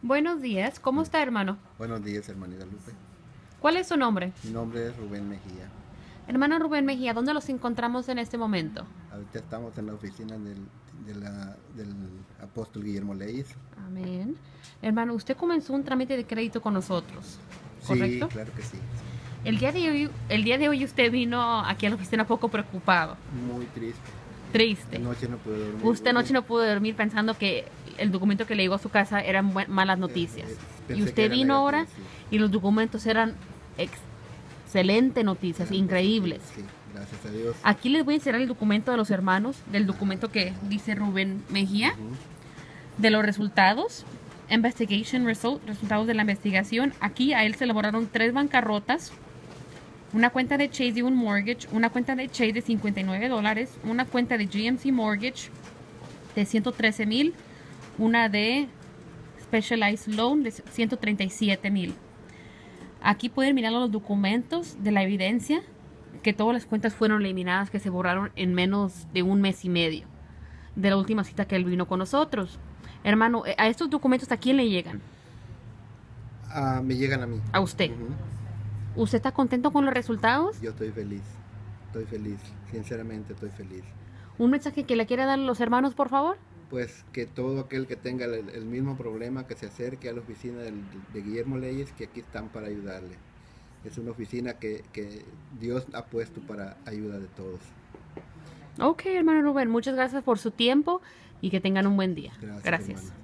Buenos días, ¿cómo está, hermano? Buenos días, hermanita Lupe. ¿Cuál es su nombre? Mi nombre es Rubén Mejía. Hermano Rubén Mejía, ¿dónde los encontramos en este momento? Ahorita estamos en la oficina del apóstol Guillermo Leis. Amén. Hermano, usted comenzó un trámite de crédito con nosotros, Sí, ¿correcto? claro que sí. El día de hoy usted vino aquí a la oficina poco preocupado, Muy triste. triste. Anoche no pude dormir. Usted anoche no pudo dormir pensando que el documento que le llegó a su casa eran malas noticias. Pensé Y que usted era vino ahora negativo, y los documentos eran excelentes noticias, eran increíbles. positivos, sí, gracias a Dios. Aquí les voy a enseñar el documento de los hermanos, del documento que dice Rubén Mejía, Ujú. de los resultados, resultados de la investigación. Aquí a él se elaboraron 3 bancarrotas, una cuenta de Chase de un mortgage, una cuenta de Chase de $59, una cuenta de GMC Mortgage de 113,000, una de Specialized Loan de 137,000. Aquí pueden mirar los documentos de la evidencia que todas las cuentas fueron eliminadas, que se borraron en menos de un mes y medio de la última cita que él vino con nosotros. Hermano, a estos documentos, ¿a quién le llegan? Me llegan a mí. A usted. ¿Usted está contento con los resultados? Yo estoy feliz. Estoy feliz. Sinceramente estoy feliz. ¿Un mensaje que le quiera dar a los hermanos, por favor? Pues que todo aquel que tenga el mismo problema, que se acerque a la oficina de Guillermo Leyes, que aquí están para ayudarle. Es una oficina que Dios ha puesto para ayuda de todos. Ok, hermano Rubén, muchas gracias por su tiempo y que tengan un buen día. Gracias, Gracias. hermano.